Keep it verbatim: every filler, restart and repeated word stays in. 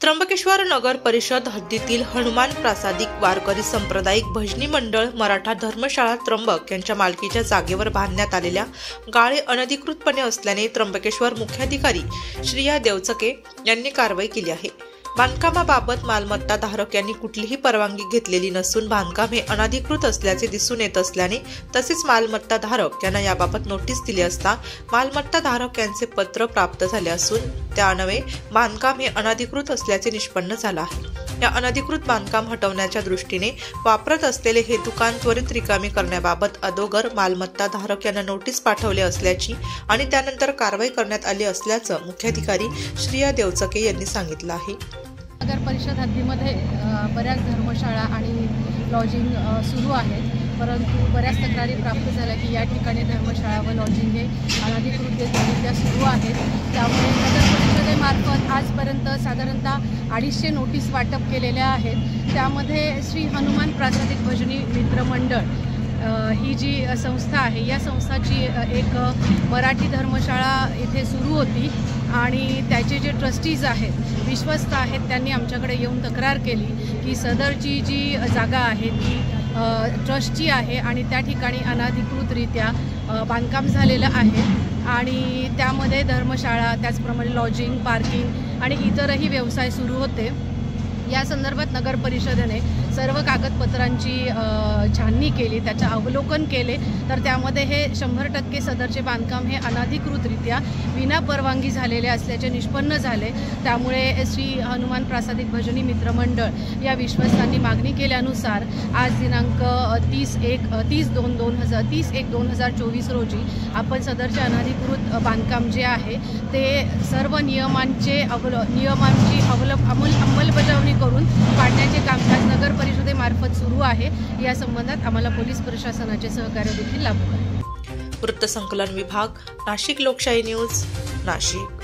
त्र्यंबकेश्वर नगर परिषद हद्दीतील हनुमान प्रासादिक वारकरी सांप्रदायिक भजनी मंडळ मराठा धर्मशाळा त्र्यंबक यांच्या मालकीच्या जागेवर बांधण्यात आलेल्या गाळे अनधिकृतपणे असल्याने त्र्यंबकेश्वर मुख्याधिकारी श्रिया देवचके यांनी कारवाई केली आहे। बांधकामाबाबत मालमत्ता धारक यांनी कुठलीही परवानगी घेतलेली नसून बांधकाम हे अनधिकृत असल्याचे दिसून येत असल्याने तसेच मालमत्ता धारक यांना याबाबत नोटीस दिली असता मालमत्ता धारक यांचे पत्र प्राप्त झाले असून त्यान्वये बांधकाम हे अनधिकृत असल्याचे निष्पन्न झाले आहे। या अनधिकृत बांधकाम हटवण्याच्या दृष्टीने वापरत असलेले हे दुकान त्वरित रिकामी करण्याबाबत अगोदर मालमत्ता धारक यांना नोटीस पाठवले असल्याची आणि त्यानंतर कारवाई करण्यात आली असल्याचं मुख्याधिकारी श्रिया देवचके यांनी सांगितलं आहे। नगर परिषद हद्दीमध्ये बऱ्याच धर्मशाळा आणि लॉजिंग सुरू आहेत, परंतु बऱ्याच तक्रारी प्राप्त झाल्या की या ठिकाणी धर्मशाळा व लॉजिंग हे अनधिकृतरित्या सुरू आहेत। त्यामुळे नगर परिषदेमार्फत आजपर्यंत साधारणतः अडीचशे नोटीस वाटप केलेल्या आहेत। त्यामध्ये श्री हनुमान प्रासादिक भजनी मित्र मंडळ ही जी संस्था आहे, या संस्थाची एक मराठी धर्मशाळा इथे सुरू होती आणि त्याचे जे ट्रस्टीज आहेत, विश्वस्त आहेत, त्यांनी आमच्याकडे येऊन तक्रार केली की सदरची जी जागा आहे ती ट्रस्टची आहे आणि त्या ठिकाणी अनधिकृतरित्या बांधकाम झालेलं आहे आणि त्यामध्ये धर्मशाळा, त्याचप्रमाणे लॉजिंग, पार्किंग आणि इतरही व्यवसाय सुरू होते। या संदर्भात नगर परिषदेने सर्व कागदपत्रांची छाननी केली, त्याचं अवलोकन केले, तर त्यामध्ये हे शंभर टक्के सदरचे बांधकाम हे अनधिकृतरित्या विना परवानगी झालेले असल्याचे निष्पन्न झाले। त्यामुळे श्री हनुमान प्रासादिक भजनी मित्र मंडळ या विश्वस्तांनी मागणी केल्यानुसार आज दिनांक तीस एक तीस दोन दोन हजार तीस एक दोन हजार चोवीस रोजी आपण सदरचे अनधिकृत बांधकाम जे आहे ते सर्व नियमांचे अवल नियमांची अवल अंमल अंमलबजावणी करून पाडण्याचे कामकाज नगर परिषदेमार्फत सुरू आहे। या संबंधात आम्हाला पोलीस प्रशासनाचे सहकार्य देखील लाभू आहे। वृत्तसंकलन विभाग, नाशिक लोकशाही न्यूज, नाशिक।